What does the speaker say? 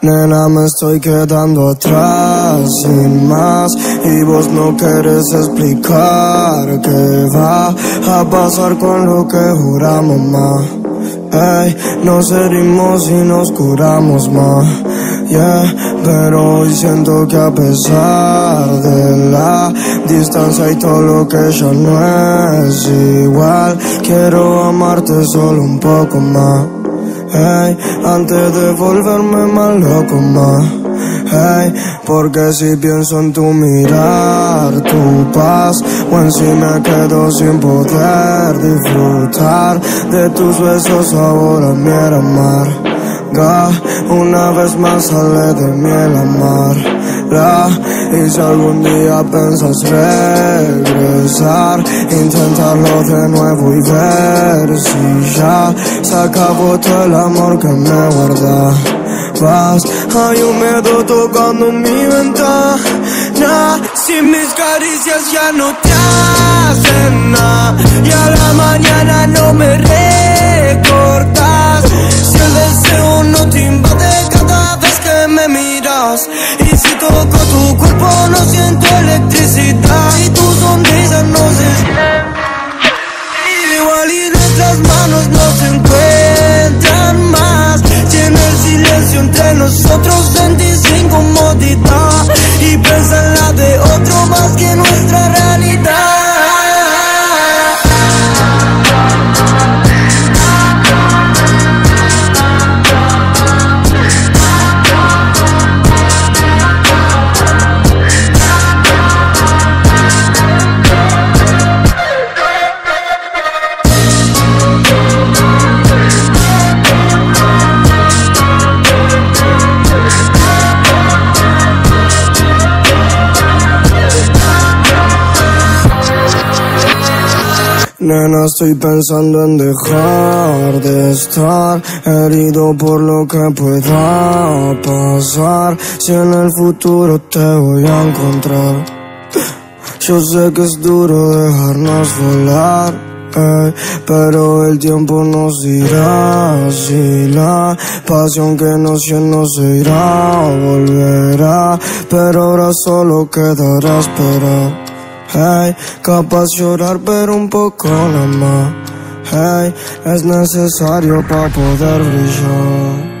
Nena, me estoy quedando atrás, sin más, y vos no querés explicar qué va a pasar con lo que juramos, ma. Ey, nos herimos y nos curamos, ma. Yeah, pero hoy siento que a pesar de la distancia y todo lo que ya no es igual, quiero amarte solo un poco más. Hey, antes de volverme más loco, ma. Hey, porque si pienso en tu mirar, tu paz, o en si me quedo sin poder disfrutar de tus besos ahora miel amarga. Una vez más sale de miel amarga. Y si algún día pensas regresar, inténtalo de nuevo y ver si ya se acabó todo el amor que me guardabas. Hay un miedo tocando mi ventana, si mis caricias ya no te hacen nada, y a la mañana no me recordas, si el deseo no te invade cada vez que me miras, y si toco tu cuerpo no siento electricidad, y tu sonrisa no se igual y nuestras manos no se encuentran más, y en el silencio entre nosotros sentís incomodidad, y piensa en la de otro más que nuestra realidad. Nena, estoy pensando en dejar de estar herido por lo que pueda pasar, si en el futuro te voy a encontrar. Yo sé que es duro dejarnos volar, pero el tiempo nos dirá si la pasión que nos llenó se irá o volverá, pero ahora solo quedará esperar. Hey, capaz llorar pero un poco nada más. Hey, es necesario para poder brillar.